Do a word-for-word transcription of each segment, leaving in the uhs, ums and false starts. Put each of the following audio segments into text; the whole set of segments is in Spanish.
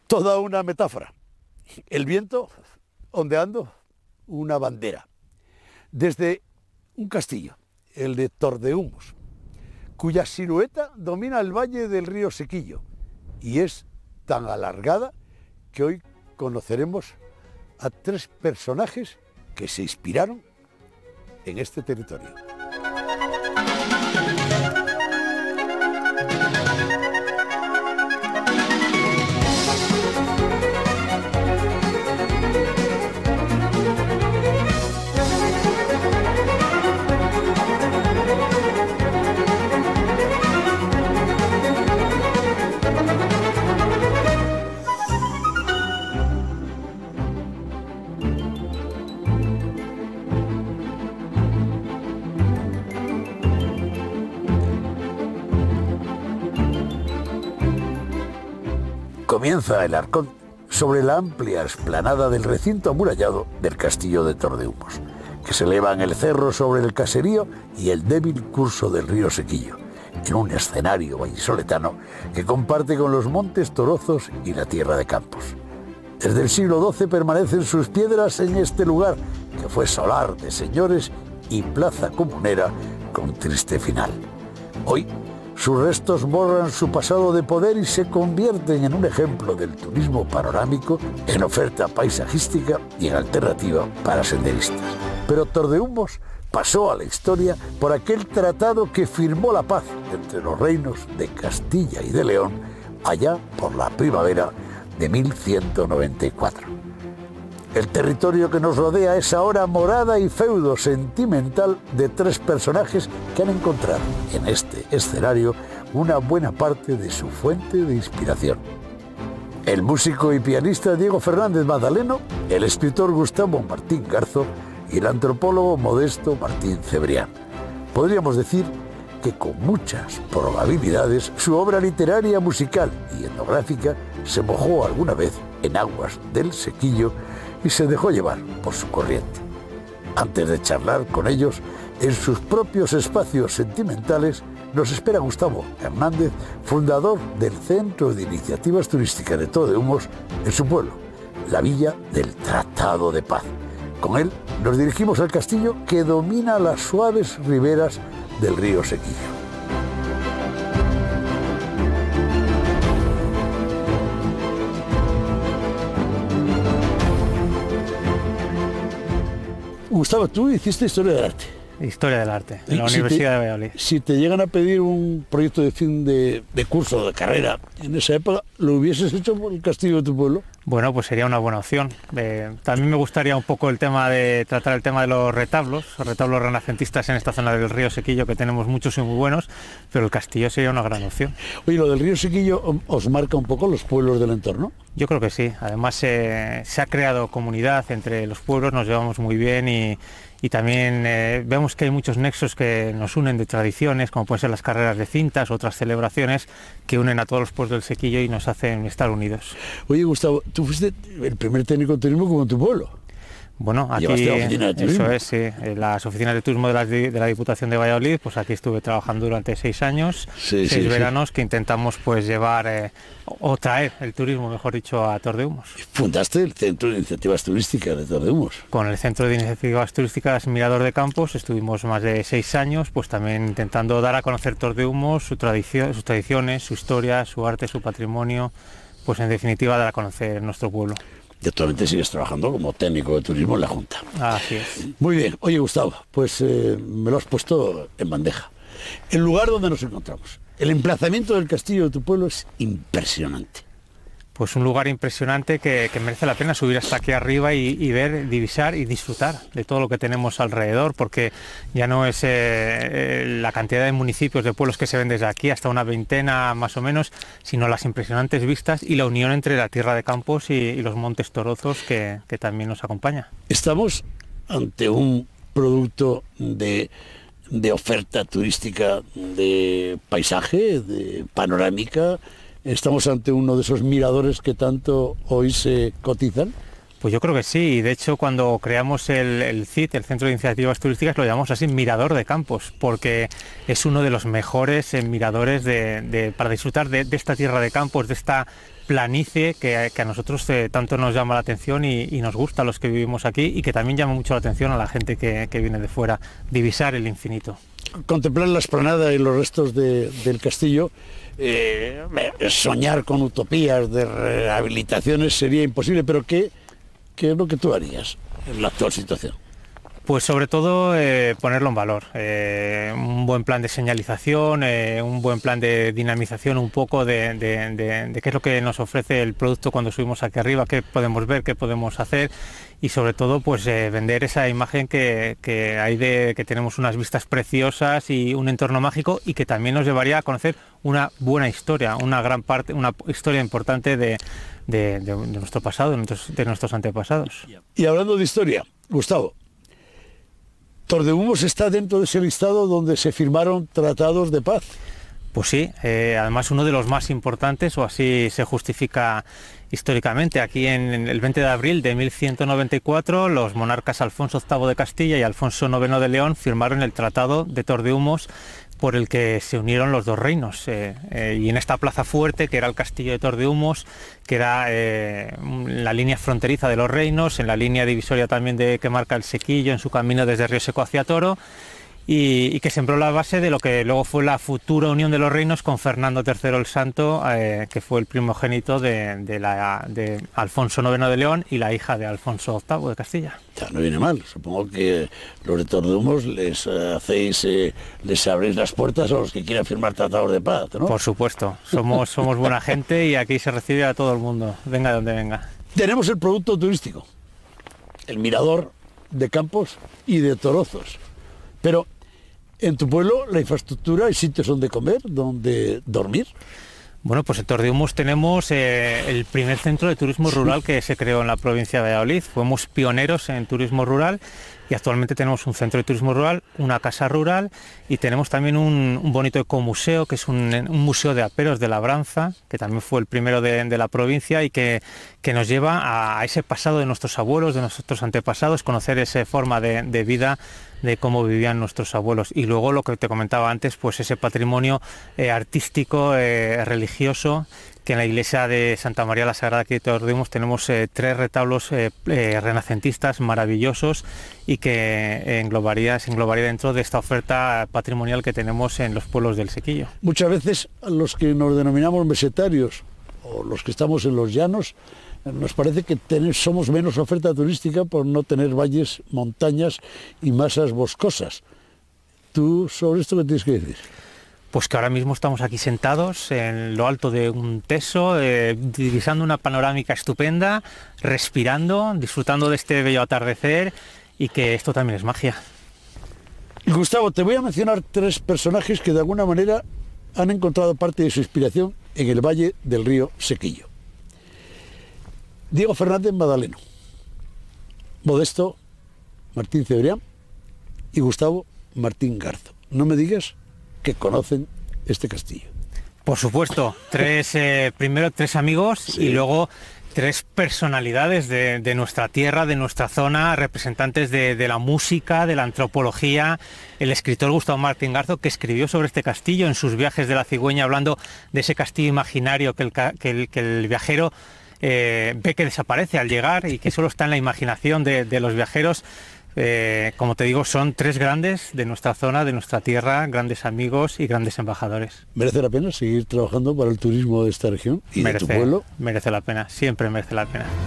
Toda una metáfora. El viento ondeando una bandera. Desde un castillo, el de Tordehumos, cuya silueta domina el valle del río Sequillo y es tan alargada que hoy conoceremos a tres personajes que se inspiraron en este territorio. Comienza el Arcón sobre la amplia explanada del recinto amurallado del castillo de Tordehumos, que se eleva en el cerro sobre el caserío y el débil curso del río Sequillo, en un escenario vallisoletano que comparte con los montes Torozos y la tierra de Campos. Desde el siglo doce permanecen sus piedras en este lugar, que fue solar de señores y plaza comunera con triste final. Hoy, sus restos borran su pasado de poder y se convierten en un ejemplo del turismo panorámico, en oferta paisajística y en alternativa para senderistas. Pero Tordehumos pasó a la historia por aquel tratado que firmó la paz entre los reinos de Castilla y de León allá por la primavera de mil ciento noventa y cuatro. El territorio que nos rodea es ahora morada y feudo sentimental de tres personajes que han encontrado en este escenario una buena parte de su fuente de inspiración. El músico y pianista Diego Fernández Madaleno, el escritor Gustavo Martín Garzo y el antropólogo Modesto Martín Cebrián. Podríamos decir que con muchas probabilidades su obra literaria, musical y etnográfica se mojó alguna vez en aguas del Sequillo y se dejó llevar por su corriente. Antes de charlar con ellos en sus propios espacios sentimentales, nos espera Gustavo Hernández, fundador del Centro de Iniciativas Turísticas de Tordehumos, en su pueblo, la Villa del Tratado de Paz. Con él nos dirigimos al castillo que domina las suaves riberas del río Sequillo. Gustavo, tú hiciste Historia del Arte. Historia del Arte, en la si Universidad te, de Valladolid. Si te llegan a pedir un proyecto de fin de, de curso, de carrera, en esa época, ¿lo hubieses hecho por el castillo de tu pueblo? Bueno, pues sería una buena opción. Eh, también me gustaría un poco el tema de tratar el tema de los retablos, los retablos renacentistas en esta zona del río Sequillo, que tenemos muchos y muy buenos, pero el castillo sería una gran opción. Oye, lo del río Sequillo os marca un poco los pueblos del entorno. Yo creo que sí. Además eh, se ha creado comunidad entre los pueblos, nos llevamos muy bien y, y también eh, vemos que hay muchos nexos que nos unen de tradiciones, como pueden ser las carreras de cintas, otras celebraciones que unen a todos los pueblos del Sequillo y nos hacen estar unidos. Oye, Gustavo, tú fuiste el primer técnico de turismo como en tu pueblo. Bueno, aquí eso es, sí, en las oficinas de turismo de la, de la Diputación de Valladolid, pues aquí estuve trabajando durante seis años, sí, seis sí, veranos, sí. que intentamos pues llevar eh, o traer el turismo, mejor dicho, a Tordehumos. Fundaste el Centro de Iniciativas Turísticas de Tordehumos. Con el Centro de Iniciativas Turísticas Mirador de Campos estuvimos más de seis años, pues también intentando dar a conocer Tordehumos, su tradición, sus tradiciones, su historia, su arte, su patrimonio, pues en definitiva dar a conocer nuestro pueblo. Y actualmente sigues trabajando como técnico de turismo en la Junta. Así es. Muy bien. Oye, Gustavo, pues eh, me lo has puesto en bandeja. El lugar donde nos encontramos, el emplazamiento del castillo de tu pueblo es impresionante. Pues un lugar impresionante que, que merece la pena subir hasta aquí arriba y, y ver, divisar y disfrutar de todo lo que tenemos alrededor, porque ya no es eh, la cantidad de municipios, de pueblos que se ven desde aquí, hasta una veintena más o menos, sino las impresionantes vistas y la unión entre la tierra de Campos y, y los montes Torozos que, que también nos acompaña. Estamos ante un producto de, de oferta turística, de paisaje, de panorámica. ¿Estamos ante uno de esos miradores que tanto hoy se cotizan? Pues yo creo que sí, y de hecho cuando creamos el, el C I T, el Centro de Iniciativas Turísticas, lo llamamos así Mirador de Campos, porque es uno de los mejores eh, miradores de, de, para disfrutar de, de esta tierra de Campos, de esta planicie que, que a nosotros eh, tanto nos llama la atención y, y nos gusta a los que vivimos aquí, y que también llama mucho la atención a la gente que, que viene de fuera, divisar el infinito. Contemplar la explanada y los restos de, del castillo, eh, soñar con utopías de rehabilitaciones sería imposible, pero ¿qué, qué es lo que tú harías en la actual situación? Pues sobre todo eh, ponerlo en valor, eh, un buen plan de señalización, eh, un buen plan de dinamización un poco de, de, de, de qué es lo que nos ofrece el producto cuando subimos aquí arriba, qué podemos ver, qué podemos hacer, y sobre todo pues eh, vender esa imagen que, que hay de que tenemos unas vistas preciosas y un entorno mágico, y que también nos llevaría a conocer una buena historia, una gran parte, una historia importante de, de, de, de nuestro pasado, de nuestros, de nuestros antepasados. Y hablando de historia, Gustavo, Tordehumos está dentro de ese listado donde se firmaron tratados de paz. Pues sí, eh, además uno de los más importantes, o así se justifica históricamente. Aquí en el veinte de abril de mil ciento noventa y cuatro, los monarcas Alfonso octavo de Castilla y Alfonso noveno de León firmaron el Tratado de Tordehumos, por el que se unieron los dos reinos. Eh, eh, y en esta plaza fuerte, que era el castillo de Tordehumos, que era eh, la línea fronteriza de los reinos, en la línea divisoria también de que marca el Sequillo en su camino desde Río Seco hacia Toro, y, y que sembró la base de lo que luego fue la futura unión de los reinos con Fernando tercero el Santo, eh, que fue el primogénito de, de, la, de Alfonso noveno de León y la hija de Alfonso octavo de Castilla. Ya no viene mal. Supongo que los de Tordehumos les eh, hacéis, eh, les abrís las puertas a los que quieran firmar tratados de paz, ¿no? Por supuesto, somos, somos buena gente y aquí se recibe a todo el mundo, venga de donde venga. Tenemos el producto turístico, el mirador de Campos y de Torozos, pero en tu pueblo la infraestructura, hay sitios donde comer, donde dormir. Bueno, pues en Tordehumos tenemos eh, el primer centro de turismo rural que se creó en la provincia de Valladolid. Fuimos pioneros en turismo rural y actualmente tenemos un centro de turismo rural, una casa rural, y tenemos también un, un bonito ecomuseo, que es un, un museo de aperos de labranza, que también fue el primero de, de la provincia, y que, que nos lleva a, a ese pasado de nuestros abuelos, de nuestros antepasados, conocer esa forma de, de vida, de cómo vivían nuestros abuelos. Y luego lo que te comentaba antes, pues ese patrimonio eh, artístico, eh, religioso, que en la iglesia de Santa María la Sagrada que Tordehumos tenemos eh, tres retablos eh, eh, renacentistas maravillosos, y que englobaría, se englobaría dentro de esta oferta patrimonial que tenemos en los pueblos del Sequillo. Muchas veces a los que nos denominamos mesetarios o los que estamos en los llanos, nos parece que tenemos, somos menos oferta turística por no tener valles, montañas y masas boscosas. ¿Tú sobre esto qué tienes que decir? Pues que ahora mismo estamos aquí sentados en lo alto de un teso, eh, divisando una panorámica estupenda, respirando, disfrutando de este bello atardecer, y que esto también es magia. Gustavo, te voy a mencionar tres personajes que de alguna manera han encontrado parte de su inspiración en el valle del río Sequillo. Diego Fernández Madaleno, Modesto Martín Cebrián y Gustavo Martín Garzo. No me digas que conocen este castillo. Por supuesto, tres eh, primero tres amigos, sí, y luego tres personalidades de, de nuestra tierra, de nuestra zona, representantes de, de la música, de la antropología. El escritor Gustavo Martín Garzo, que escribió sobre este castillo en sus viajes de la cigüeña, hablando de ese castillo imaginario que el, que el, que el viajero eh, ve que desaparece al llegar y que solo está en la imaginación de, de los viajeros. Eh, como te digo, son tres grandes de nuestra zona, de nuestra tierra, grandes amigos y grandes embajadores. ¿Merece la pena seguir trabajando para el turismo de esta región y merece, de tu pueblo? Merece la pena, siempre merece la pena.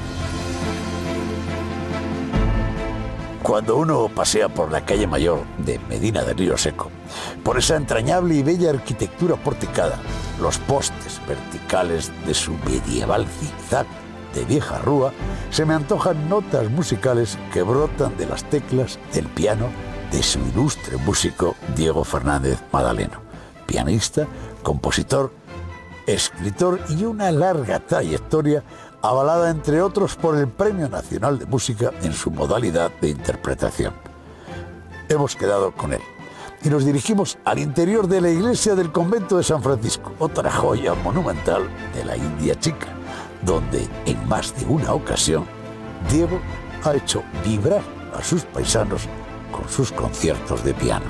Cuando uno pasea por la calle mayor de Medina del Río Seco, por esa entrañable y bella arquitectura porticada, los postes verticales de su medieval zigzag de vieja rúa, se me antojan notas musicales que brotan de las teclas del piano de su ilustre músico Diego Fernández Madaleno, pianista, compositor, escritor y una larga trayectoria avalada entre otros por el Premio Nacional de Música en su modalidad de interpretación. Hemos quedado con él y nos dirigimos al interior de la iglesia del convento de San Francisco, otra joya monumental de la India chica, donde en más de una ocasión Diego ha hecho vibrar a sus paisanos con sus conciertos de piano.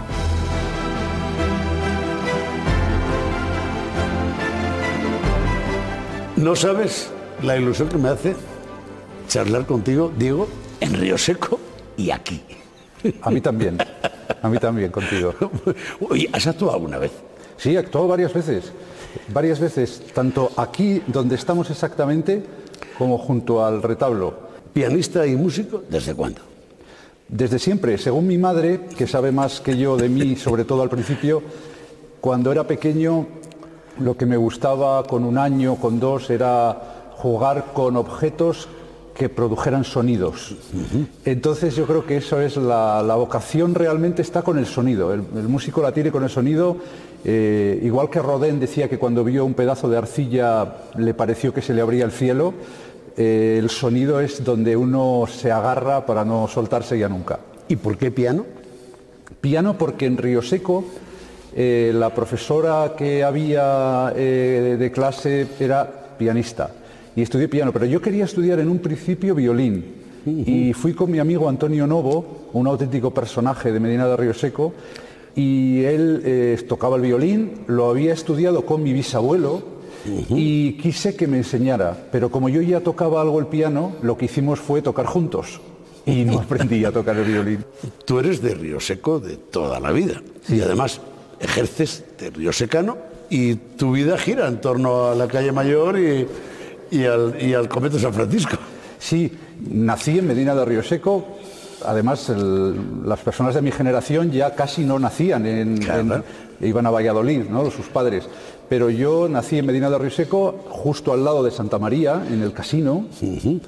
No sabes la ilusión que me hace charlar contigo, Diego, en Río Seco y aquí. A mí también, a mí también, contigo. Oye, ¿has actuado alguna vez? Sí, he actuado varias veces, varias veces, tanto aquí donde estamos exactamente, como junto al retablo. ¿Pianista y músico desde cuándo? Desde siempre, según mi madre, que sabe más que yo de mí, sobre todo al principio, cuando era pequeño, lo que me gustaba con un año, con dos, era jugar con objetos que produjeran sonidos. Uh-huh. Entonces yo creo que eso es la, la vocación, realmente está con el sonido. El, el músico la tiene con el sonido, eh, igual que Rodin decía que cuando vio un pedazo de arcilla le pareció que se le abría el cielo. Eh, el sonido es donde uno se agarra para no soltarse ya nunca. ¿Y por qué piano? Piano porque en Río Seco eh, la profesora que había eh, de clase era pianista y estudié piano, pero yo quería estudiar en un principio violín. Uh-huh. Y fui con mi amigo Antonio Novo, un auténtico personaje de Medina de Río Seco, y él eh, tocaba el violín, lo había estudiado con mi bisabuelo. Uh-huh. Y quise que me enseñara, pero como yo ya tocaba algo el piano, lo que hicimos fue tocar juntos y no aprendí a tocar el violín. Tú eres de Río Seco de toda la vida, sí. Y además ejerces de río secano y tu vida gira en torno a la calle Mayor y, y, al, y al convento San Francisco. Sí, nací en Medina de Río Seco. Además, el, las personas de mi generación ya casi no nacían, en, claro. en, iban a Valladolid, ¿no? Sus padres. Pero yo nací en Medina de Río Seco, justo al lado de Santa María, en el casino, uh-huh.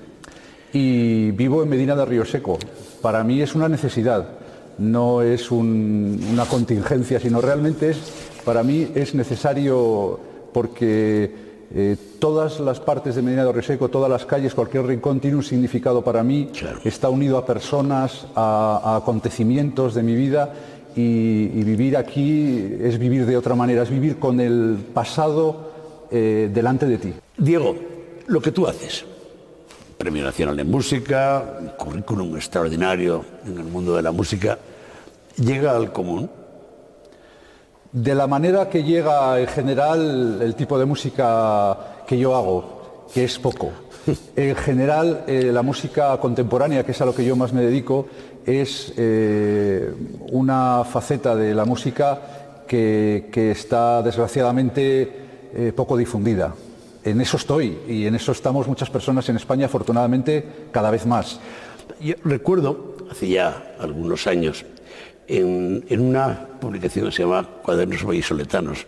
Y vivo en Medina de Río Seco. Para mí es una necesidad, no es un, una contingencia, sino realmente es, para mí es necesario porque eh, todas las partes de Medina de Río Seco, todas las calles, cualquier rincón tiene un significado para mí, claro. Está unido a personas, a, a acontecimientos de mi vida. Y, y vivir aquí es vivir de otra manera, es vivir con el pasado eh, delante de ti. Diego, lo que tú haces, Premio Nacional de Música, un currículum extraordinario en el mundo de la música, ¿llega al común? De la manera que llega en general el tipo de música que yo hago, que es poco. En general, eh, la música contemporánea, que es a lo que yo más me dedico, es eh, una faceta de la música que, que está desgraciadamente eh, poco difundida. En eso estoy y en eso estamos muchas personas en España, afortunadamente, cada vez más. Yo recuerdo, hace ya algunos años, en, en una publicación que se llama Cuadernos Vallisoletanos,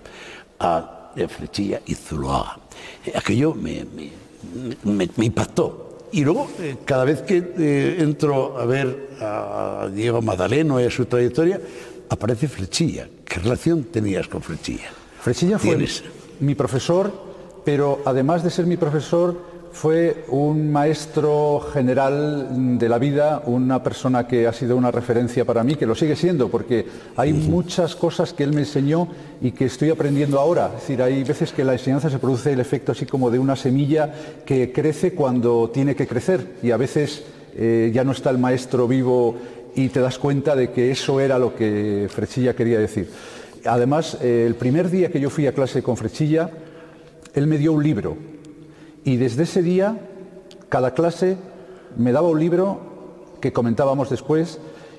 a Frechilla y Zuloaga. Aquello me, me, me, me impactó. Y luego, eh, cada vez que eh, entro a ver a Diego Madaleno y a su trayectoria, aparece Frechilla. ¿Qué relación tenías con Frechilla? Frechilla fue ¿Tienes? mi profesor, pero además de ser mi profesor, fue un maestro general de la vida, una persona que ha sido una referencia para mí, que lo sigue siendo, porque hay uh-huh. muchas cosas que él me enseñó y que estoy aprendiendo ahora. Es decir, hay veces que la enseñanza se produce el efecto así como de una semilla que crece cuando tiene que crecer y a veces eh, ya no está el maestro vivo y te das cuenta de que eso era lo que Frechilla quería decir. Además, eh, el primer día que yo fui a clase con Frechilla, él me dio un libro. Y desde ese día, cada clase me daba un libro que comentábamos después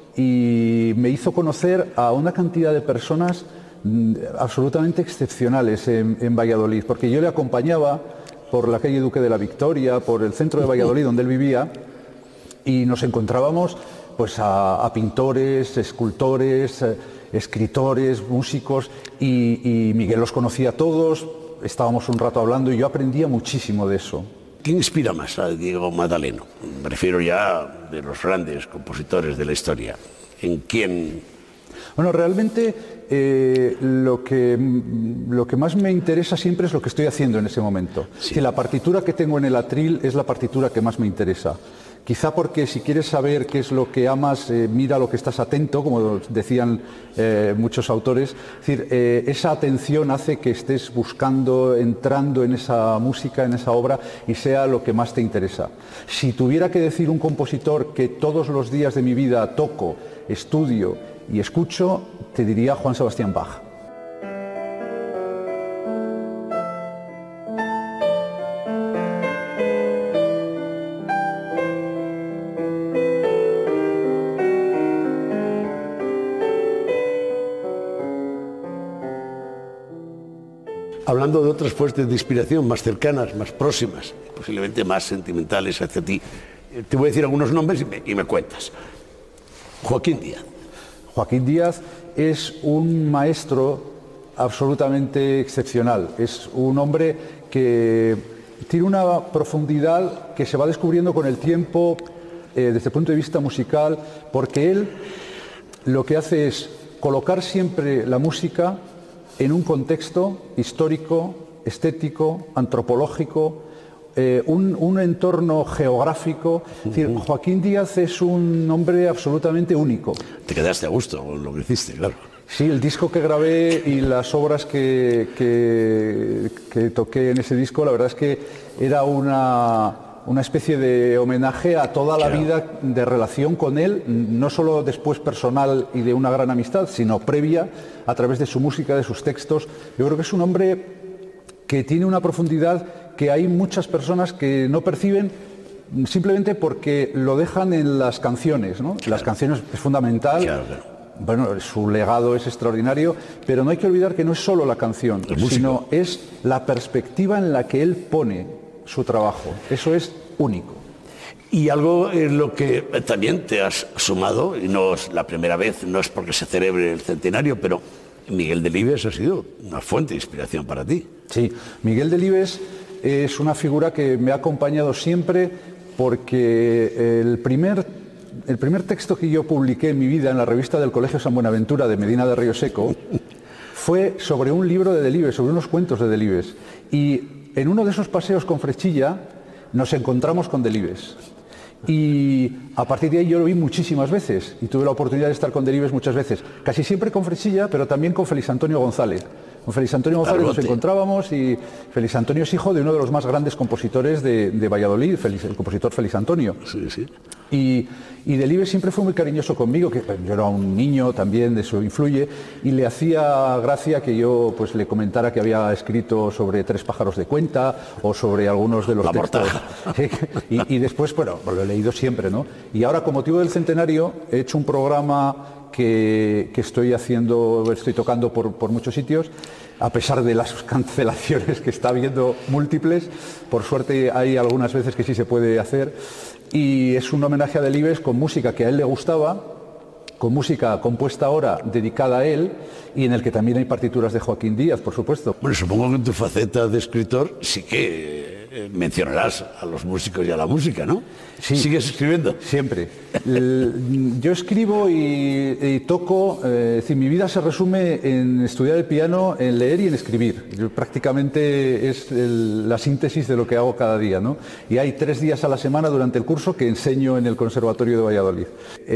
y me hizo conocer a una cantidad de personas absolutamente excepcionales en, en Valladolid, porque yo le acompañaba por la calle Duque de la Victoria, por el centro de Valladolid donde él vivía, y nos encontrábamos pues a, a pintores, escultores, eh, escritores, músicos, y, y Miguel los conocía a todos. Estábamos un rato hablando y yo aprendía muchísimo de eso. ¿Quién inspira más a Diego Madaleno? Me refiero ya de los grandes compositores de la historia. ¿En quién? Bueno, realmente eh, lo, que, lo que más me interesa siempre es lo que estoy haciendo en ese momento. Sí. Que la partitura que tengo en el atril es la partitura que más me interesa. Quizá porque si quieres saber qué es lo que amas, eh, mira lo que estás atento, como decían eh, muchos autores. Es decir, eh, esa atención hace que estés buscando, entrando en esa música, en esa obra, y sea lo que más te interesa. Si tuviera que decir un compositor que todos los días de mi vida toco, estudio y escucho, te diría Juan Sebastián Bach. hablando de otras fuentes de inspiración más cercanas, más próximas, posiblemente más sentimentales hacia ti, te voy a decir algunos nombres y me, y me cuentas. Joaquín Díaz. Joaquín Díaz es un maestro absolutamente excepcional. Es un hombre que tiene una profundidad que se va descubriendo con el tiempo eh, desde el punto de vista musical, porque él lo que hace es colocar siempre la música en un contexto histórico, estético, antropológico, eh, un, un entorno geográfico. Es decir, Joaquín Díaz es un hombre absolutamente único. Te quedaste a gusto con lo que hiciste, claro. Sí, el disco que grabé y las obras que, que, que toqué en ese disco, la verdad es que era una, una especie de homenaje a toda la Claro. vida de relación con él, no solo después personal y de una gran amistad, sino previa, a través de su música, de sus textos. Yo creo que es un hombre que tiene una profundidad que hay muchas personas que no perciben, simplemente porque lo dejan en las canciones, ¿no? Claro. Las canciones es fundamental. Claro, claro. Bueno, su legado es extraordinario, pero no hay que olvidar que no es solo la canción, El músico. sino es la perspectiva en la que él pone su trabajo. Eso es único. Y algo en lo que también te has sumado, y no es la primera vez, no es porque se celebre el centenario, pero Miguel Delibes ha sido una fuente de inspiración para ti. Sí, Miguel Delibes es una figura que me ha acompañado siempre, porque el primer, el primer texto que yo publiqué en mi vida en la revista del Colegio San Buenaventura de Medina de Río Seco fue sobre un libro de Delibes, sobre unos cuentos de Delibes. Y en uno de esos paseos con Frechilla nos encontramos con Delibes. Y a partir de ahí yo lo vi muchísimas veces y tuve la oportunidad de estar con Delibes muchas veces, casi siempre con Frechilla, pero también con Félix Antonio González. Con Félix Antonio González nos Argote. encontrábamos y Félix Antonio es hijo de uno de los más grandes compositores de, de Valladolid, Félix- el compositor Félix Antonio. Sí, sí. Y, y Delibes siempre fue muy cariñoso conmigo, que yo era un niño también, de eso influye, y le hacía gracia que yo pues le comentara que había escrito sobre Tres pájaros de cuenta o sobre algunos de los La textos. y, y después, bueno, lo he leído siempre, ¿no? Y ahora, con motivo del centenario, he hecho un programa que, que estoy haciendo, estoy tocando por, por muchos sitios, a pesar de las cancelaciones que está habiendo múltiples. Por suerte hay algunas veces que sí se puede hacer, y es un homenaje a Delibes con música que a él le gustaba, con música compuesta ahora dedicada a él, y en el que también hay partituras de Joaquín Díaz, por supuesto. Bueno, supongo que en tu faceta de escritor sí que eh, mencionarás a los músicos y a la música, ¿no? Sí. ¿Sigues escribiendo? Siempre. El- yo escribo y, y toco, eh, es decir, mi vida se resume en estudiar el piano, en leer y en escribir. Yo prácticamente es el- la síntesis de lo que hago cada día, ¿no? Y hay tres días a la semana durante el curso que enseño en el Conservatorio de Valladolid.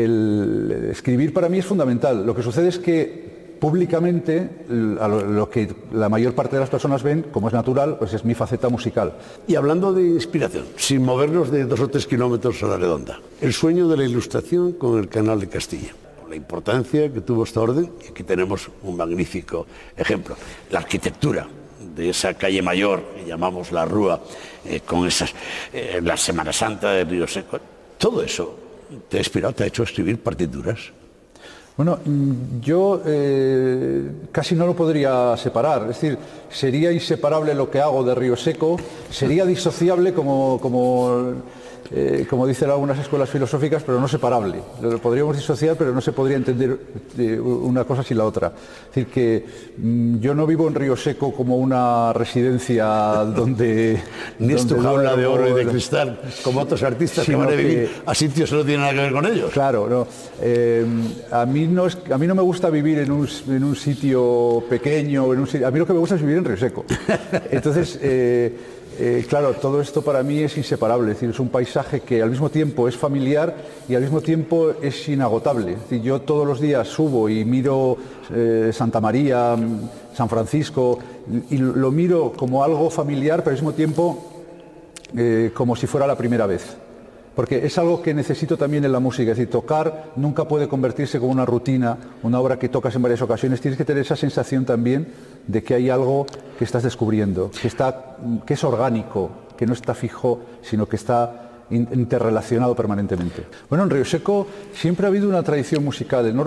El escribir para mí es fundamental. Lo que sucede es que públicamente a lo, lo que la mayor parte de las personas ven, como es natural, pues es mi faceta musical. Y hablando de inspiración, sin movernos de dos o tres kilómetros a la redonda, el sueño de la ilustración con el Canal de Castilla, la importancia que tuvo esta orden, y aquí tenemos un magnífico ejemplo, la arquitectura de esa calle mayor que llamamos la Rúa, eh, con esas, eh, la Semana Santa de Río Seco, todo eso te ha inspirado, te ha hecho escribir partituras. Bueno, mm, yo eh, casi no lo podría separar, es decir, sería inseparable lo que hago de Río Seco, sería disociable como, como, eh, como dicen algunas escuelas filosóficas, pero no separable. Lo podríamos disociar, pero no se podría entender eh, una cosa sin la otra. Es decir, que mm, yo no vivo en Río Seco como una residencia donde... Ni es tu donde jaula de oro y de duermo, cristal, como otros artistas que sino van a vivir que- a sitios que no tienen nada que ver con ellos. Claro, no. Eh, a, mí no es, a mí no me gusta vivir en un, en un sitio pequeño, en un sitio, a mí lo que me gusta es vivir en Río Seco. Entonces, eh, eh, claro, todo esto para mí es inseparable, es decir, es un paisaje que al mismo tiempo es familiar y al mismo tiempo es inagotable. Es decir, yo todos los días subo y miro eh, Santa María, San Francisco, y lo miro como algo familiar, pero al mismo tiempo eh, como si fuera la primera vez. Porque es algo que necesito también en la música, es decir, tocar nunca puede convertirse como una rutina, una obra que tocas en varias ocasiones, tienes que tener esa sensación también de que hay algo que estás descubriendo, que, está, que es orgánico, que no está fijo, sino que está in- interrelacionado permanentemente. Bueno, en Río Seco siempre ha habido una tradición musical enorme.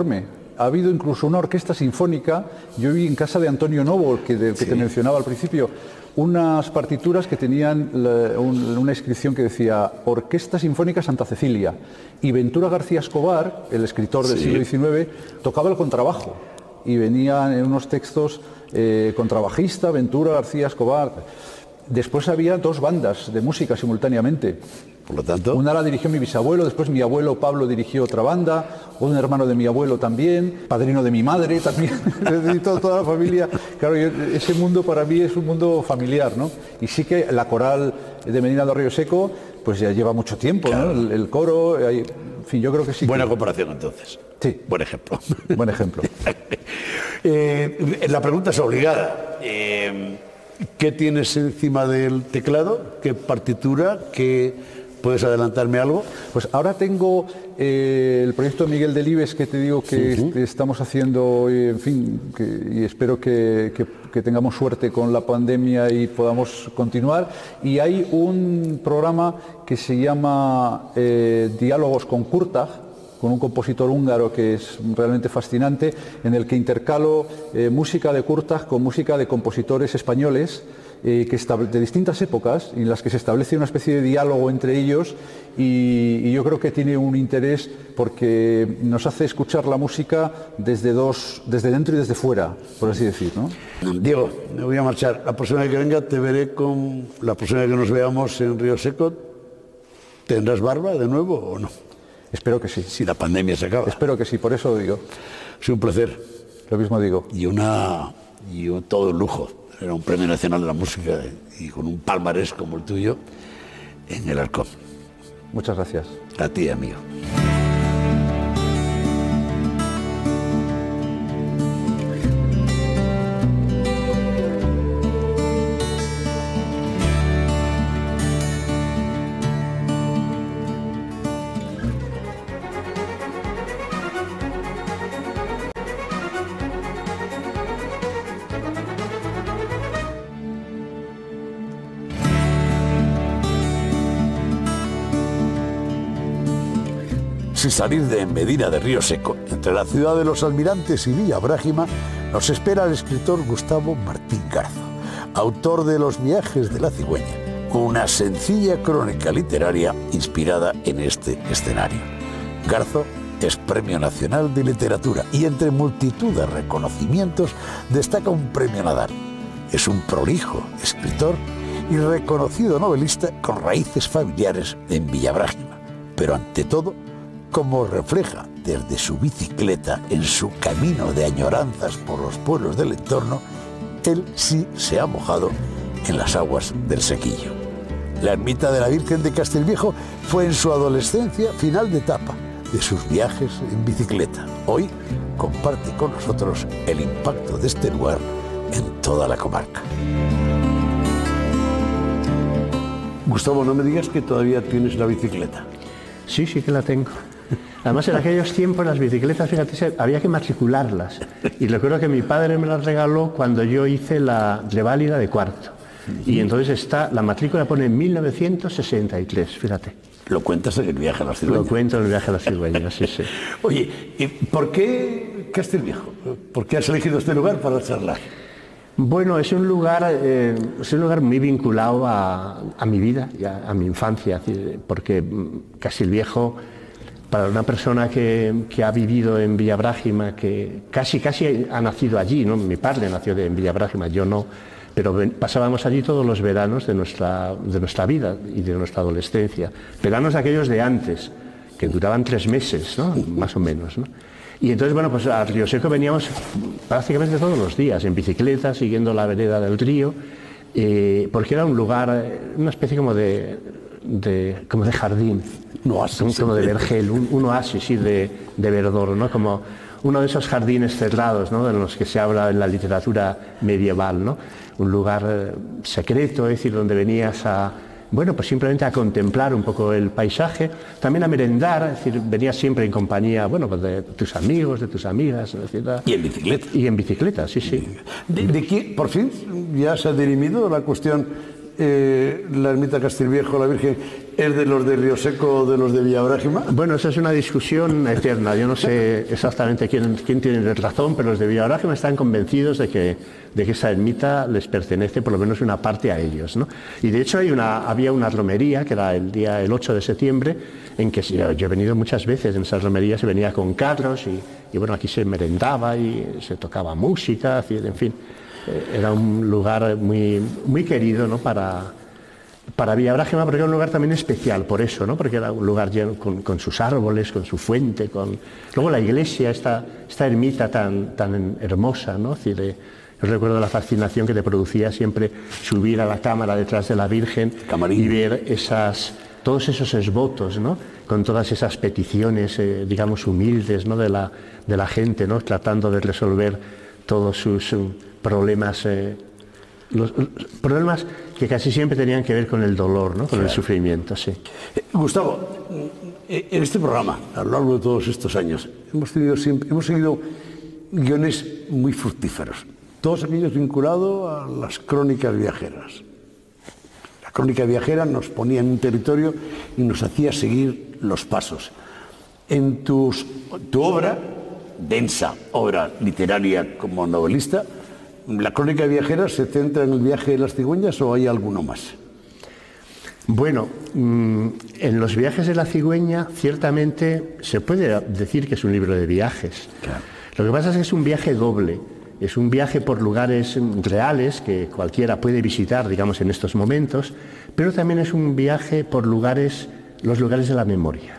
Ha habido incluso una orquesta sinfónica. Yo vi en casa de Antonio Novo, que, del que sí. te mencionaba al principio, unas partituras que tenían la, un, una inscripción que decía Orquesta Sinfónica Santa Cecilia, y Ventura García Escobar, el escritor del sí. siglo diecinueve, tocaba el contrabajo y venían en unos textos eh, contrabajista, Ventura García Escobar. Después había dos bandas de música simultáneamente. Por lo tanto, una la dirigió mi bisabuelo, después mi abuelo Pablo dirigió otra banda, un hermano de mi abuelo también, padrino de mi madre también, de toda, toda la familia. Claro, yo, ese mundo para mí es un mundo familiar, ¿no? Y sí que la coral de Medina del Río Seco, pues ya lleva mucho tiempo, claro. ¿no? El, el coro, hay, en fin, yo creo que sí. Buena que... comparación entonces. Sí. Buen ejemplo. Buen ejemplo. eh, la pregunta es obligada. Eh, ¿Qué tienes encima del teclado? ¿Qué partitura? ¿Qué... ¿Puedes adelantarme algo? Pues ahora tengo eh, el proyecto de Miguel Delibes, que te digo que uh-huh. estamos haciendo, en fin, que, y espero que, que, que tengamos suerte con la pandemia y podamos continuar. Y hay un programa que se llama eh, Diálogos con Kurtág, con un compositor húngaro que es realmente fascinante, en el que intercalo eh, música de Kurtág con música de compositores españoles, Eh, que de distintas épocas, en las que se establece una especie de diálogo entre ellos, y, y yo creo que tiene un interés porque nos hace escuchar la música desde dos, desde dentro y desde fuera, por así decir, ¿no? Diego, me voy a marchar. La próxima vez que venga te veré con... La próxima vez que nos veamos en Río Seco, ¿tendrás barba de nuevo o no? Espero que sí. Si la pandemia se acaba. Espero que sí, por eso digo. Es un placer. Lo mismo digo. Y una... y un, todo un lujo. Era un premio nacional de la música y con un palmarés como el tuyo en el Arcón. Muchas gracias. A ti, amigo. Sin salir de Medina de Río Seco, entre la ciudad de los Almirantes y Villa Brágima, nos espera el escritor Gustavo Martín Garzo, autor de Los viajes de la cigüeña, una sencilla crónica literaria inspirada en este escenario. Garzo es Premio Nacional de Literatura y entre multitud de reconocimientos destaca un Premio Nadal. Es un prolijo escritor y reconocido novelista con raíces familiares en Villa Brágima, pero ante todo, como refleja desde su bicicleta en su camino de añoranzas por los pueblos del entorno, él sí se ha mojado en las aguas del Sequillo. La ermita de la Virgen de Castelviejo fue en su adolescencia final de etapa de sus viajes en bicicleta. Hoy comparte con nosotros el impacto de este lugar en toda la comarca. Gustavo, no me digas que todavía tienes la bicicleta. Sí, sí que la tengo. Además, en aquellos tiempos las bicicletas, fíjate, había que matricularlas. Y recuerdo que mi padre me las regaló cuando yo hice la reválida de cuarto. Y entonces está, la matrícula pone mil novecientos sesenta y tres, fíjate. ¿Lo cuentas en el viaje a las cigüeñas? Lo cuento en el viaje a las cigüeñas, sí, sí. Oye, ¿por qué Castelviejo? ¿Por qué has elegido este lugar para charlar? Bueno, es un lugar, eh, es un lugar muy vinculado a, a mi vida, y a, a mi infancia, porque Castelviejo, para una persona que, que ha vivido en Villa Brágima, que casi casi ha nacido allí, ¿no? Mi padre nació en Villa Brágima, yo no, pero ven, pasábamos allí todos los veranos de nuestra, de nuestra vida y de nuestra adolescencia. Veranos aquellos de antes, que duraban tres meses, ¿no? Más o menos, ¿no? Y entonces, bueno, pues a Río Seco veníamos prácticamente todos los días, en bicicleta, siguiendo la vereda del río, eh, porque era un lugar, una especie como de, de, como de jardín. Un oasis, un, como de vergel, un, un oasis sí, de, de verdor, ¿no? Como uno de esos jardines cerrados, ¿no? De los que se habla en la literatura medieval, ¿no? Un lugar eh, secreto, es decir, donde venías a, bueno, pues simplemente a contemplar un poco el paisaje, también a merendar, es decir, venías siempre en compañía, bueno, pues de tus amigos, de tus amigas, etcétera. Y en bicicleta. Y en bicicleta, sí, sí. ¿De, de qué, por fin, ya se ha dirimido la cuestión eh, la ermita Castilviejo, la Virgen, es de los de Río Seco o de los de Villabrágima? Bueno, esa es una discusión eterna. Yo no sé exactamente quién, quién tiene razón, pero los de Villabrágima están convencidos de que, de que esa ermita les pertenece, por lo menos una parte, a ellos, ¿no? Y de hecho hay una, había una romería, que era el día el ocho de septiembre, en que yo, yo he venido muchas veces, en esa romería se venía con carros y, y bueno, aquí se merendaba y se tocaba música, en fin. Era un lugar muy, muy querido, ¿no? para, para Villabrágima, porque era un lugar también especial por eso, ¿no? Porque era un lugar lleno con, con sus árboles, con su fuente, con... Luego la iglesia, esta, esta ermita tan, tan hermosa, ¿no? Es decir, eh, yo recuerdo la fascinación que te producía siempre subir a la cámara detrás de la Virgen Camarín. Y ver esas, todos esos esbotos, ¿no? Con todas esas peticiones, eh, digamos, humildes, ¿no? de, la, de la gente, ¿no? Tratando de resolver todos sus... Um, problemas eh, los, los problemas que casi siempre tenían que ver con el dolor, ¿no? Con claro. el sufrimiento, sí. Eh, Gustavo, en este programa, a lo largo de todos estos años, hemos tenido siempre, hemos seguido guiones muy fructíferos, todos aquellos vinculados a las crónicas viajeras. La crónica viajera nos ponía en un territorio y nos hacía seguir los pasos. En tus, tu obra, densa obra literaria como novelista, ¿la crónica viajera se centra en el viaje de las cigüeñas o hay alguno más? Bueno, en los viajes de la cigüeña ciertamente se puede decir que es un libro de viajes. Claro. Lo que pasa es que es un viaje doble. Es un viaje por lugares reales que cualquiera puede visitar, digamos, en estos momentos, pero también es un viaje por lugares, los lugares de la memoria.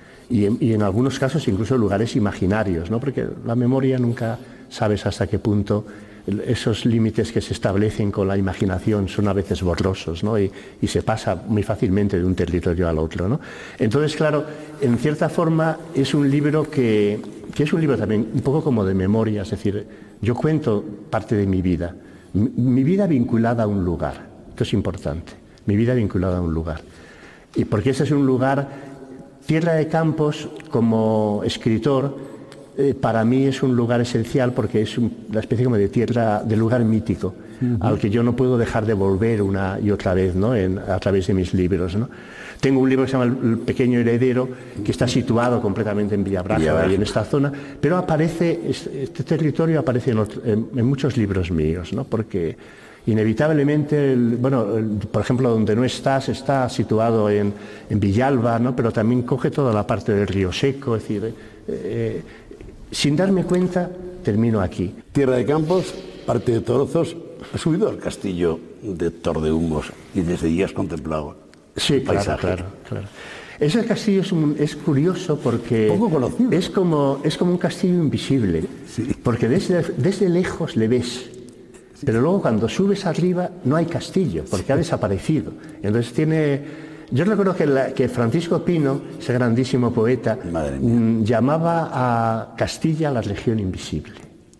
Y en, y en algunos casos incluso lugares imaginarios, ¿no? Porque la memoria nunca sabes hasta qué punto esos límites que se establecen con la imaginación son a veces borrosos, ¿no? y, y se pasa muy fácilmente de un territorio al otro, ¿no? Entonces, claro, en cierta forma es un libro que, que es un libro también un poco como de memoria, es decir, yo cuento parte de mi vida, mi, mi vida vinculada a un lugar, esto es importante, mi vida vinculada a un lugar. Y porque ese es un lugar, Tierra de Campos, como escritor, Eh, para mí es un lugar esencial porque es un, una especie como de tierra, de lugar mítico, uh-huh. al que yo no puedo dejar de volver una y otra vez, ¿no? en, a través de mis libros, ¿no? Tengo un libro que se llama El Pequeño Heredero, que está situado completamente en Villabrágima y en esta zona, pero aparece, este, este territorio aparece en, otro, en, en muchos libros míos, ¿no? Porque inevitablemente, el, bueno, el, por ejemplo, donde no estás, está situado en, en Villalba, ¿no? Pero también coge toda la parte del Río Seco, es decir, eh, sin darme cuenta, termino aquí. Tierra de Campos, parte de Torozos, ha subido al castillo de Tordehumos y desde allí has contemplado sí, el paisaje. Claro, claro, claro. Ese castillo es, un, es curioso porque poco conocido. Es como, es como un castillo invisible, sí. porque desde, desde lejos le ves, sí. pero luego cuando subes arriba no hay castillo, porque sí. ha desaparecido. Entonces tiene... Yo recuerdo que, la, que Francisco Pino, ese grandísimo poeta, m, llamaba a Castilla la región invisible.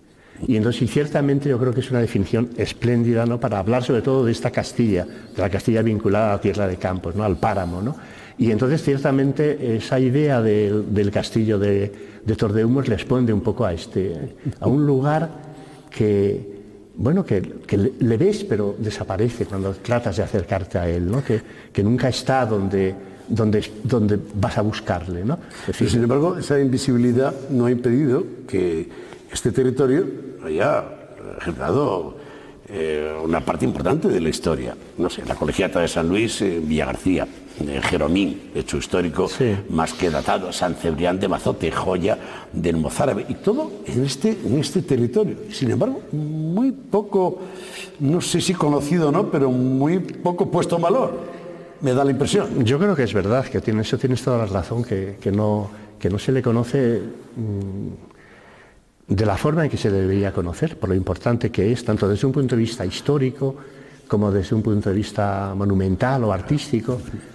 Y entonces, y ciertamente yo creo que es una definición espléndida, ¿no? Para hablar sobre todo de esta Castilla, de la Castilla vinculada a la Tierra de Campos, ¿no? Al páramo, ¿no? Y entonces ciertamente esa idea de, del castillo de, de Tordehumos responde un poco a, este, a un lugar que... bueno, que, que le ves pero desaparece cuando tratas de acercarte a él, ¿no? que, que nunca está donde, donde, donde vas a buscarle, ¿no? Es decir, sin embargo, esa invisibilidad no ha impedido que este territorio haya generado eh, una parte importante de la historia. No sé, la Colegiata de San Luis, eh, Villagarcía, eh, Jeromín, hecho histórico sí. más que datado, San Cebrián de Mazote, joya del mozárabe, y todo en este, en este territorio. Sin embargo, muy poco, no sé si conocido o no, pero muy poco puesto en valor, me da la impresión. Yo creo que es verdad, que tiene, eso tienes toda la razón, que, que, no, que no se le conoce mmm, de la forma en que se debería conocer, por lo importante que es, tanto desde un punto de vista histórico como desde un punto de vista monumental o artístico,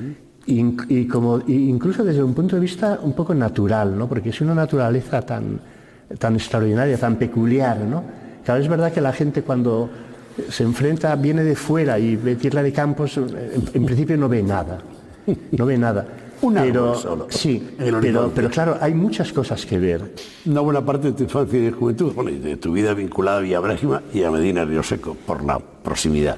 y, y como, y incluso desde un punto de vista un poco natural, ¿no? Porque es una naturaleza tan, tan extraordinaria, tan peculiar, ¿no? Claro, es verdad que la gente cuando se enfrenta, viene de fuera y ve Tierra de Campos, en, en principio no ve nada, no ve nada. Un pero, árbol solo. Sí, pero, pero claro, hay muchas cosas que ver. Una buena parte de tu infancia y de juventud, bueno, y de tu vida vinculada a Villabrágima y a Medina Río Seco, por la proximidad.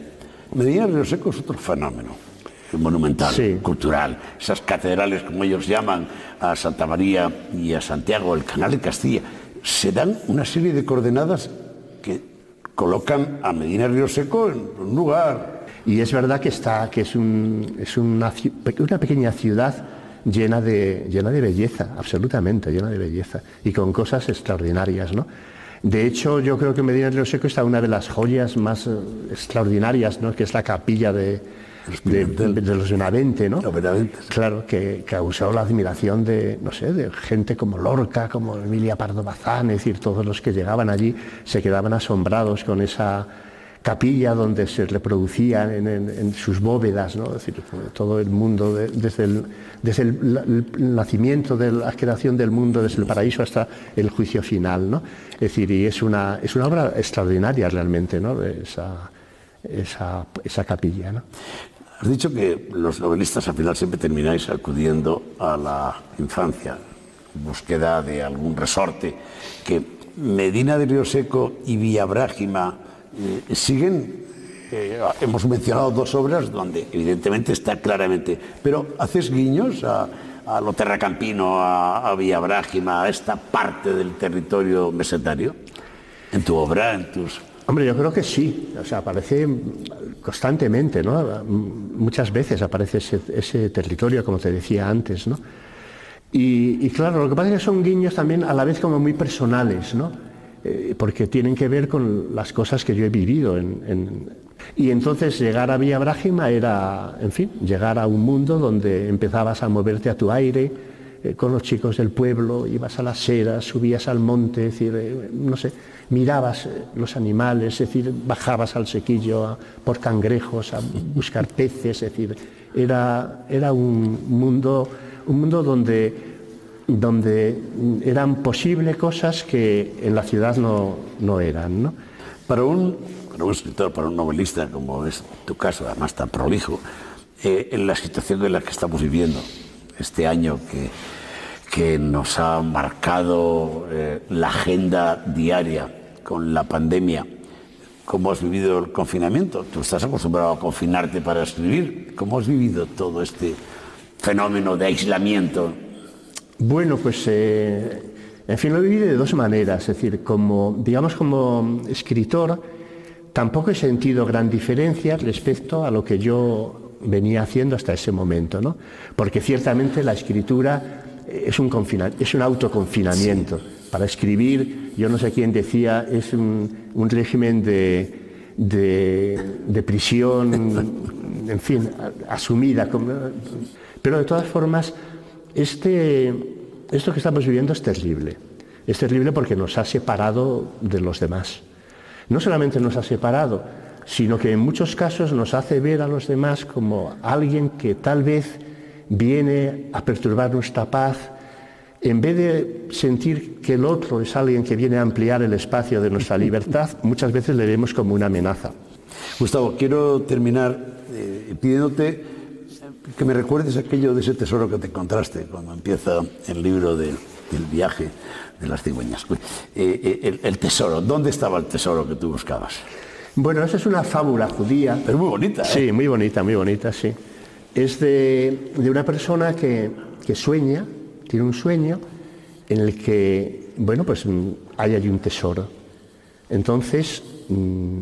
Medina Río Seco es otro fenómeno monumental, sí, cultural. Esas catedrales, como ellos llaman, a Santa María y a Santiago, el Canal de Castilla, se dan una serie de coordenadas que colocan a Medina Río Seco en un lugar. Y es verdad que, está, que es, un, es una, una pequeña ciudad llena de, llena de belleza, absolutamente llena de belleza, y con cosas extraordinarias, ¿no? De hecho, yo creo que en Medina Río Seco está una de las joyas más uh, extraordinarias, ¿no? Que es la capilla de, de, de, de los Benavente, ¿no? Claro, que causó la admiración de, no sé, de gente como Lorca, como Emilia Pardo Bazán, es decir, todos los que llegaban allí se quedaban asombrados con esa capilla donde se reproducían en, en, en sus bóvedas, ¿no? Es decir, todo el mundo, de, desde, el, desde el, el nacimiento de la creación del mundo, desde el paraíso hasta el juicio final, ¿no? Es decir, y es una, es una obra extraordinaria realmente, ¿no? Esa, esa, esa capilla, ¿no? Has dicho que los novelistas al final siempre termináis acudiendo a la infancia, en búsqueda de algún resorte, que Medina de Río Seco y Villabrágima Eh, siguen, eh, hemos mencionado dos obras donde evidentemente está claramente, pero haces guiños a, a lo terracampino, a, a Villabrágima, a esta parte del territorio mesetario, en tu obra, en tus... Hombre, yo creo que sí, o sea, aparece constantemente, ¿no? Muchas veces aparece ese, ese territorio, como te decía antes, ¿no? Y, y claro, lo que pasa es que son guiños también a la vez como muy personales, ¿no? Porque tienen que ver con las cosas que yo he vivido. En, en... Y entonces llegar a Villabrágima era, en fin, llegar a un mundo donde empezabas a moverte a tu aire, eh, con los chicos del pueblo, ibas a las eras, subías al monte, es decir, eh, no sé, mirabas eh, los animales, es decir, bajabas al sequillo a, por cangrejos a buscar peces, es decir, era, era un mundo, un mundo donde... donde eran posibles cosas que en la ciudad no, no eran, ¿no? Para un, para un escritor, para un novelista, como es tu caso, además tan prolijo, eh, en la situación en la que estamos viviendo, este año que, que nos ha marcado eh, la agenda diaria con la pandemia, ¿cómo has vivido el confinamiento? Tú estás acostumbrado a confinarte para escribir. ¿Cómo has vivido todo este fenómeno de aislamiento? Bueno, pues, eh, en fin, lo he vivido de dos maneras. Es decir, como, digamos, como escritor, tampoco he sentido gran diferencia respecto a lo que yo venía haciendo hasta ese momento, ¿no? Porque ciertamente la escritura es un, confina, es un autoconfinamiento. Sí. Para escribir, yo no sé quién decía, es un, un régimen de, de, de prisión, en fin, asumida. Pero de todas formas... Este, esto que estamos viviendo es terrible. Es terrible porque nos ha separado de los demás. No solamente nos ha separado, sino que en muchos casos nos hace ver a los demás como alguien que tal vez viene a perturbar nuestra paz. En vez de sentir que el otro es alguien que viene a ampliar el espacio de nuestra libertad, muchas veces le vemos como una amenaza. Gustavo, quiero terminar eh, pidiéndote que me recuerdes aquello de ese tesoro que te encontraste cuando empieza el libro de, del viaje de las cigüeñas. Eh, eh, el, el tesoro, ¿dónde estaba el tesoro que tú buscabas? Bueno, esa es una fábula judía. Es muy bonita, ¿eh? Sí, muy bonita, muy bonita, sí. Es de, de una persona que, que sueña, tiene un sueño en el que, bueno, pues hay allí un tesoro. Entonces... Mmm,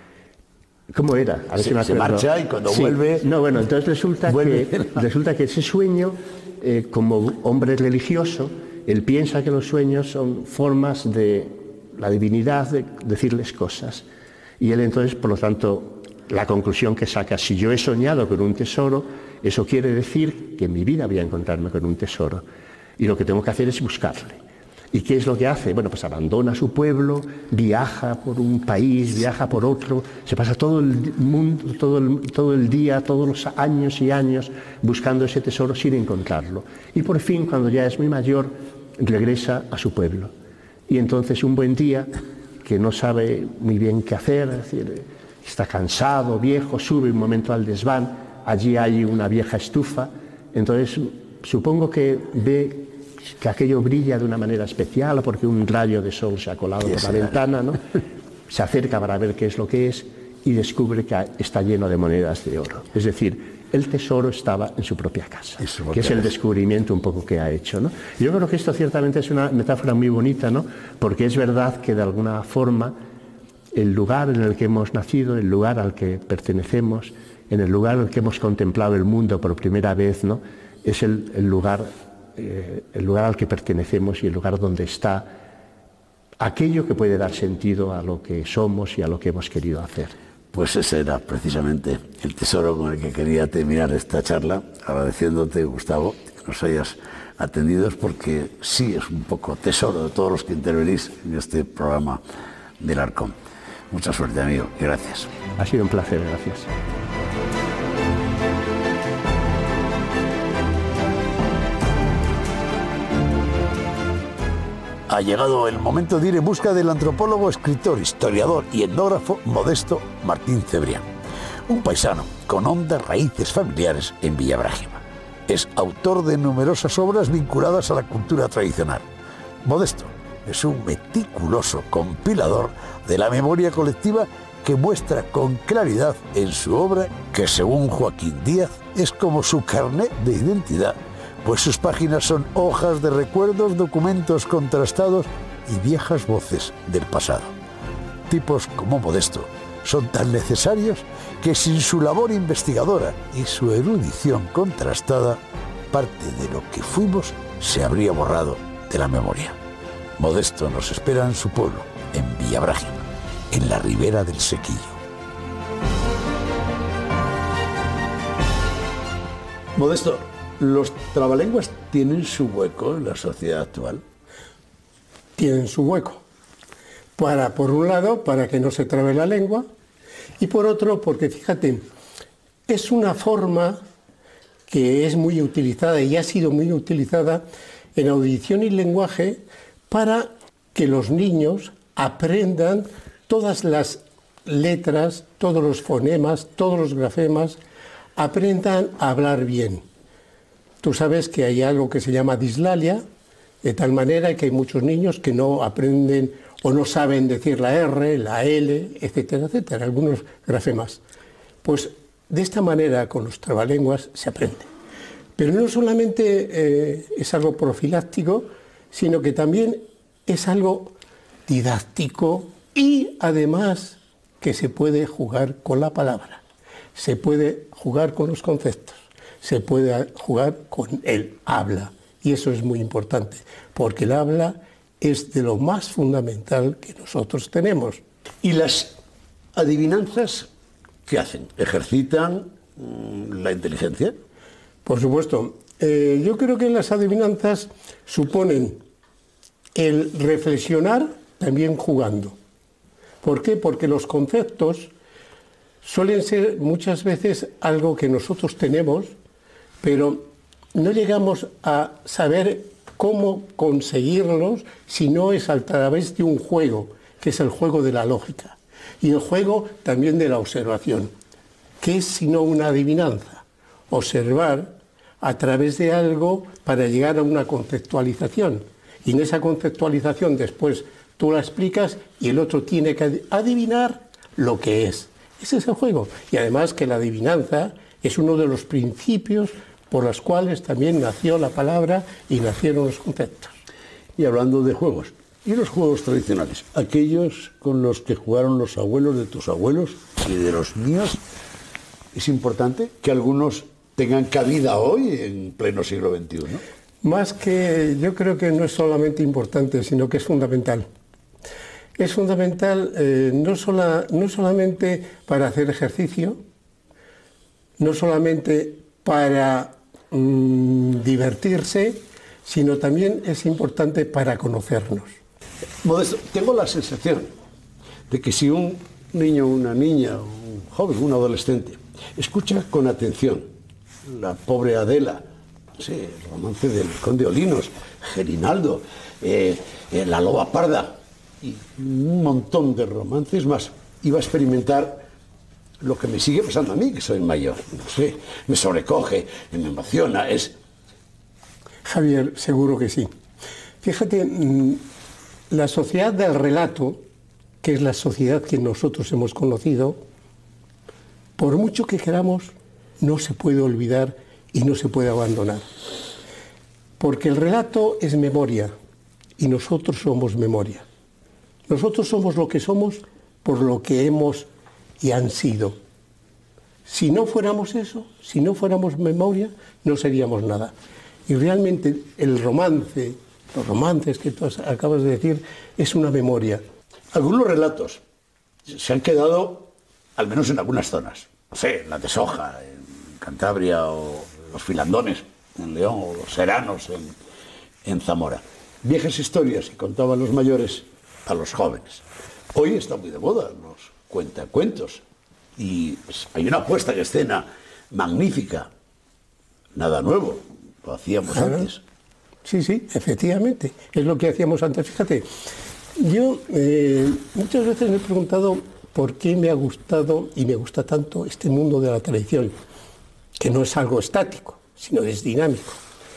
¿cómo era? A ver se, si me se marcha y cuando sí. vuelve... No, bueno, entonces resulta, vuelve. Que, resulta que ese sueño, eh, como hombre religioso, él piensa que los sueños son formas de la divinidad, de decirles cosas. Y él entonces, por lo tanto, la conclusión que saca, si yo he soñado con un tesoro, eso quiere decir que en mi vida voy a encontrarme con un tesoro. Y lo que tengo que hacer es buscarle. ¿Y qué es lo que hace? Bueno, pues abandona su pueblo, viaja por un país, viaja por otro, se pasa todo el mundo, todo el, todo el día, todos los años y años buscando ese tesoro sin encontrarlo. Y por fin, cuando ya es muy mayor, regresa a su pueblo. Y entonces un buen día, que no sabe muy bien qué hacer, es decir, está cansado, viejo, sube un momento al desván, allí hay una vieja estufa, entonces supongo que ve que aquello brilla de una manera especial porque un rayo de sol se ha colado por la ventana, ¿no? Se acerca para ver qué es lo que es y descubre que está lleno de monedas de oro. Es decir, el tesoro estaba en su propia casa, Eso, que es el descubrimiento un poco que ha hecho, ¿no? Yo creo que esto ciertamente es una metáfora muy bonita, ¿no? Porque es verdad que de alguna forma el lugar en el que hemos nacido, el lugar al que pertenecemos, en el lugar en el que hemos contemplado el mundo por primera vez, ¿no? Es el, el, lugar, eh, el lugar al que pertenecemos y el lugar donde está aquello que puede dar sentido a lo que somos y a lo que hemos querido hacer. Pues ese era precisamente el tesoro con el que quería terminar esta charla, agradeciéndote, Gustavo, que nos hayas atendido, porque sí es un poco tesoro de todos los que intervenís en este programa del Arcón. Mucha suerte, amigo, y gracias. Ha sido un placer, gracias. Ha llegado el momento de ir en busca del antropólogo, escritor, historiador y etnógrafo Modesto Martín Cebrián, un paisano con hondas raíces familiares en Villabrágima. Es autor de numerosas obras vinculadas a la cultura tradicional. Modesto es un meticuloso compilador de la memoria colectiva que muestra con claridad en su obra que, según Joaquín Díaz, es como su carnet de identidad, pues sus páginas son hojas de recuerdos, documentos contrastados y viejas voces del pasado. Tipos como Modesto son tan necesarios que sin su labor investigadora y su erudición contrastada, parte de lo que fuimos se habría borrado de la memoria. Modesto nos espera en su pueblo, en Villabrágima, en la ribera del Sequillo. Modesto, ¿los trabalenguas tienen su hueco en la sociedad actual? Tienen su hueco. Para, por un lado, para que no se trabe la lengua, y por otro, porque fíjate, es una forma que es muy utilizada y ha sido muy utilizada en audición y lenguaje para que los niños aprendan todas las letras, todos los fonemas, todos los grafemas, aprendan a hablar bien. Tú sabes que hay algo que se llama dislalia, de tal manera que hay muchos niños que no aprenden o no saben decir la R, la L, etcétera, etcétera, algunos grafemas. Pues de esta manera, con los trabalenguas, se aprende. Pero no solamente eh, es algo profiláctico, sino que también es algo didáctico y además que se puede jugar con la palabra, se puede jugar con los conceptos, se puede jugar con el habla. Y eso es muy importante, porque el habla es de lo más fundamental que nosotros tenemos. ¿Y las adivinanzas qué hacen? ¿Ejercitan mmm, la inteligencia? Por supuesto. Eh, yo creo que las adivinanzas suponen el reflexionar también jugando. ¿Por qué? Porque los conceptos suelen ser muchas veces algo que nosotros tenemos, pero no llegamos a saber cómo conseguirlos si no es a través de un juego, que es el juego de la lógica, y el juego también de la observación. ¿Qué es sino una adivinanza? Observar a través de algo para llegar a una conceptualización. Y en esa conceptualización después tú la explicas y el otro tiene que adivinar lo que es. Ese es el juego. Y además que la adivinanza es uno de los principios por los cuales también nació la palabra y nacieron los conceptos. Y hablando de juegos, ¿y los juegos tradicionales? Aquellos con los que jugaron los abuelos de tus abuelos y de los míos. ¿Es importante que algunos tengan cabida hoy en pleno siglo veintiuno? Más que, yo creo que no es solamente importante, sino que es fundamental. Es fundamental eh, no, sola, no solamente para hacer ejercicio, no solamente para mmm, divertirse, sino también es importante para conocernos. Modesto, tengo la sensación de que si un niño, una niña, un joven, un adolescente, escucha con atención la pobre Adela, sí, el romance del Conde Olinos, Gerinaldo, eh, eh, La Loba Parda y un montón de romances más, iba a experimentar lo que me sigue pasando a mí, que soy mayor. No sé, me sobrecoge, me emociona, es... Javier, seguro que sí. Fíjate, la sociedad del relato, que es la sociedad que nosotros hemos conocido, por mucho que queramos, no se puede olvidar y no se puede abandonar. Porque el relato es memoria y nosotros somos memoria. Nosotros somos lo que somos por lo que hemos y han sido. Si no fuéramos eso, si no fuéramos memoria, no seríamos nada. Y realmente el romance, los romances que tú acabas de decir, es una memoria. Algunos relatos se han quedado, al menos en algunas zonas, no sé, en la de Soja, en Cantabria, o los filandones en León, o los seranos en, en Zamora. Viejas historias que contaban los mayores a los jóvenes. Hoy está muy de moda los cuentacuentos y pues, hay una puesta en escena magnífica, nada nuevo, lo hacíamos Ajá. antes. Sí, sí, efectivamente, es lo que hacíamos antes. Fíjate, yo eh, muchas veces me he preguntado por qué me ha gustado y me gusta tanto este mundo de la tradición, que no es algo estático, sino es dinámico.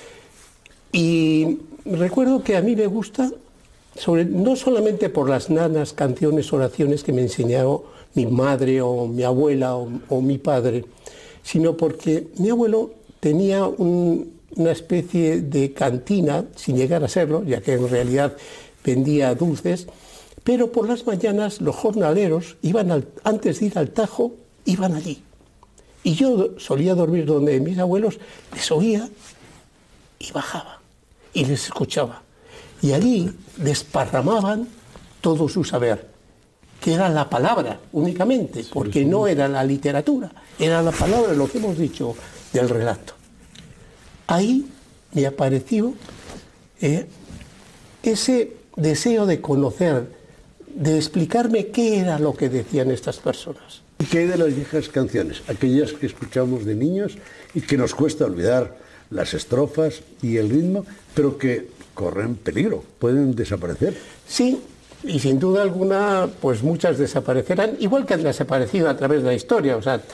Y recuerdo que a mí me gusta, sobre, no solamente por las nanas, canciones, oraciones que me enseñó mi madre o mi abuela o, o mi padre, sino porque mi abuelo tenía un, una especie de cantina, sin llegar a serlo, ya que en realidad vendía dulces, pero por las mañanas los jornaleros iban al, antes de ir al Tajo, iban allí. Y yo solía dormir donde mis abuelos, les oía y bajaba y les escuchaba. Y allí desparramaban todo su saber, que era la palabra únicamente, porque no era la literatura, era la palabra, lo que hemos dicho del relato. Ahí me apareció eh, ese deseo de conocer, de explicarme qué era lo que decían estas personas. ¿Y qué hay de las viejas canciones? Aquellas que escuchamos de niños y que nos cuesta olvidar las estrofas y el ritmo, pero que corren peligro, pueden desaparecer. Sí, y sin duda alguna, pues muchas desaparecerán, igual que han desaparecido a través de la historia. O sea,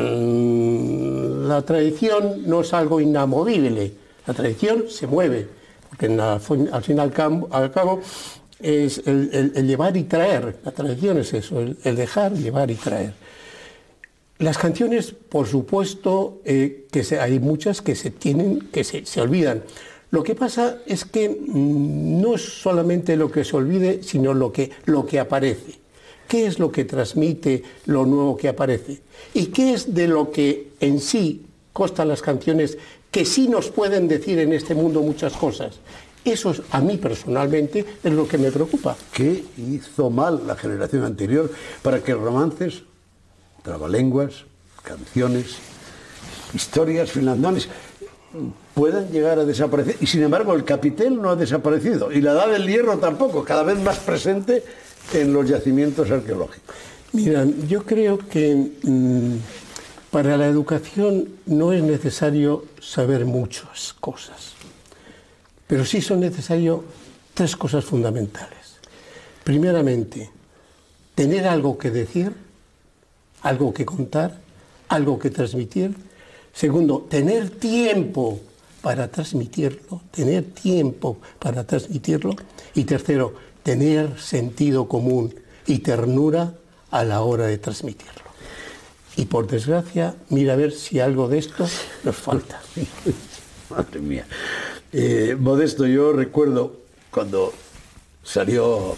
mmm, la tradición no es algo inamovible, la tradición se mueve, porque en la, al fin y al cabo, al cabo es el, el, el llevar y traer, la tradición es eso, el, el dejar, llevar y traer. Las canciones, por supuesto, eh, que se, hay muchas que se tienen, que se, se olvidan. Lo que pasa es que mmm, no es solamente lo que se olvide, sino lo que, lo que aparece. ¿Qué es lo que transmite lo nuevo que aparece? ¿Y qué es de lo que en sí constan las canciones que sí nos pueden decir en este mundo muchas cosas? Eso es, a mí personalmente es lo que me preocupa. ¿Qué hizo mal la generación anterior para que romances, trabalenguas, canciones, historias, finlandones puedan llegar a desaparecer? Y sin embargo el capitel no ha desaparecido y la edad del hierro tampoco, cada vez más presente en los yacimientos arqueológicos. Mira, yo creo que mmm, para la educación no es necesario saber muchas cosas, pero sí son necesarias tres cosas fundamentales. Primeramente, tener algo que decir, algo que contar, algo que transmitir. Segundo, tener tiempo para transmitirlo, tener tiempo para transmitirlo. Y tercero, tener sentido común y ternura a la hora de transmitirlo. Y por desgracia, mira a ver si algo de esto nos falta. Madre mía. Eh, Modesto, yo recuerdo cuando salió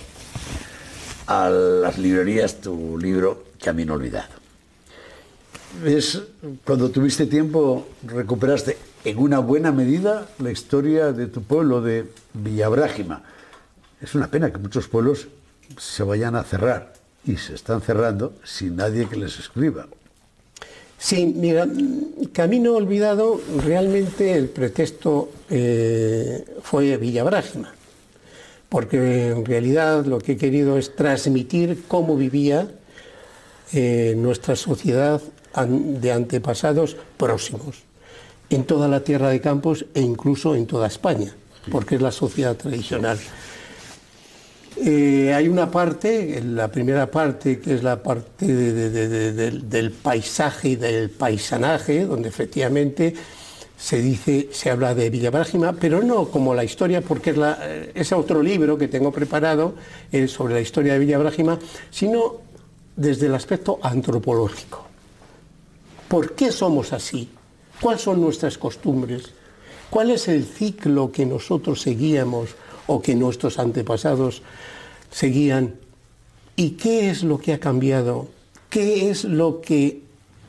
a las librerías tu libro Camino Olvidado. Es, cuando tuviste tiempo, recuperaste en una buena medida la historia de tu pueblo, de Villabrágima. Es una pena que muchos pueblos se vayan a cerrar y se están cerrando sin nadie que les escriba. Sí, mira, Camino Olvidado, realmente el pretexto eh, fue Villabrágima, porque en realidad lo que he querido es transmitir cómo vivía eh, nuestra sociedad de antepasados próximos, en toda la tierra de Campos e incluso en toda España, porque es la sociedad tradicional. Eh, hay una parte, la primera parte, que es la parte de, de, de, de, de, del paisaje y del paisanaje, donde efectivamente se dice, se habla de Villabrágima, pero no como la historia, porque es, la, es otro libro que tengo preparado eh, sobre la historia de Villabrágima, sino desde el aspecto antropológico. ¿Por qué somos así? ¿Cuáles son nuestras costumbres? ¿Cuál es el ciclo que nosotros seguíamos o que nuestros antepasados seguían? ¿Y qué es lo que ha cambiado? ¿Qué es lo que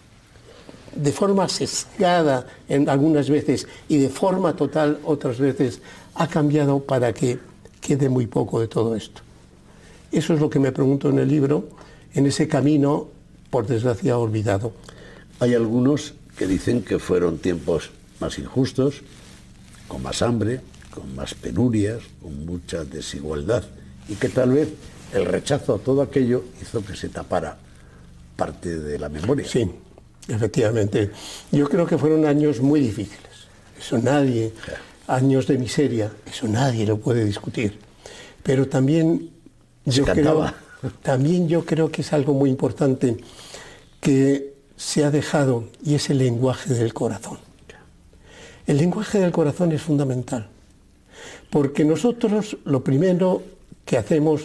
de forma sesgada en algunas veces y de forma total otras veces ha cambiado para que quede muy poco de todo esto? Eso es lo que me pregunto en el libro, en ese camino, por desgracia, olvidado. Hay algunos que dicen que fueron tiempos más injustos, con más hambre, con más penurias, con mucha desigualdad, y que tal vez el rechazo a todo aquello hizo que se tapara parte de la memoria. Sí, efectivamente. Yo creo que fueron años muy difíciles. Eso nadie, años de miseria, eso nadie lo puede discutir. Pero también yo creo, también yo creo que es algo muy importante que se ha dejado, y es el lenguaje del corazón. El lenguaje del corazón es fundamental, porque nosotros lo primero que hacemos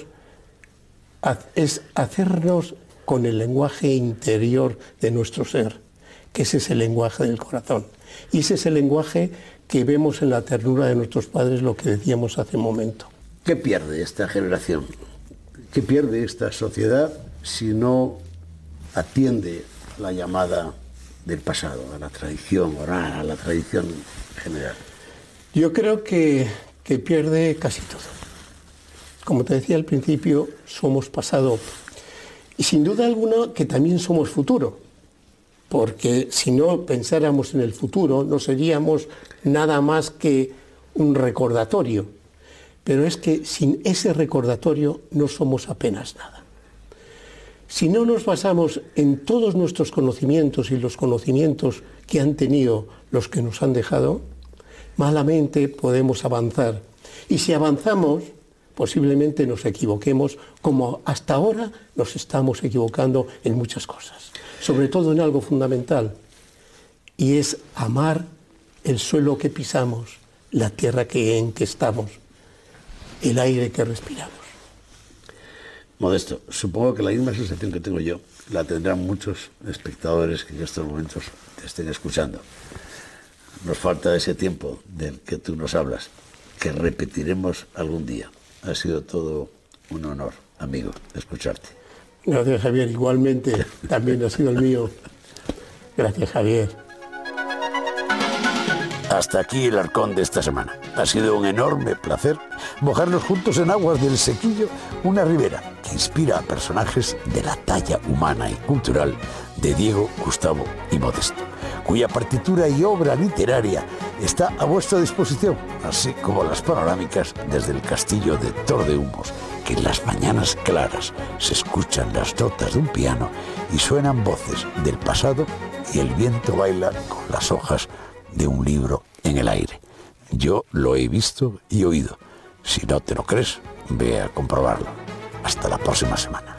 es hacernos con el lenguaje interior de nuestro ser, que ese es el lenguaje del corazón. Y ese es el lenguaje que vemos en la ternura de nuestros padres, lo que decíamos hace un momento. ¿Qué pierde esta generación? ¿Qué pierde esta sociedad si no atiende la llamada del pasado, a la tradición oral, a la tradición general? Yo creo que, que pierde casi todo. Como te decía al principio, somos pasado. Y sin duda alguna que también somos futuro. Porque si no pensáramos en el futuro, no seríamos nada más que un recordatorio. Pero es que sin ese recordatorio no somos apenas nada. Si no nos basamos en todos nuestros conocimientos y los conocimientos que han tenido los que nos han dejado, malamente podemos avanzar. Y si avanzamos, posiblemente nos equivoquemos, como hasta ahora nos estamos equivocando en muchas cosas. Sobre todo en algo fundamental, y es amar el suelo que pisamos, la tierra que, en que estamos, el aire que respiramos. Modesto, supongo que la misma sensación que tengo yo la tendrán muchos espectadores que en estos momentos te estén escuchando. Nos falta ese tiempo del que tú nos hablas, que repetiremos algún día. Ha sido todo un honor, amigo, escucharte. Gracias, Javier. Igualmente, también ha sido el mío. Gracias, Javier. Hasta aquí el Arcón de esta semana. Ha sido un enorme placer mojarnos juntos en aguas del Sequillo, una ribera que inspira a personajes de la talla humana y cultural de Diego, Gustavo y Modesto, cuya partitura y obra literaria está a vuestra disposición, así como las panorámicas desde el castillo de Tordehumos, que en las mañanas claras se escuchan las notas de un piano y suenan voces del pasado y el viento baila con las hojas de un libro en el aire. Yo lo he visto y oído. Si no te lo crees, ve a comprobarlo. Hasta la próxima semana.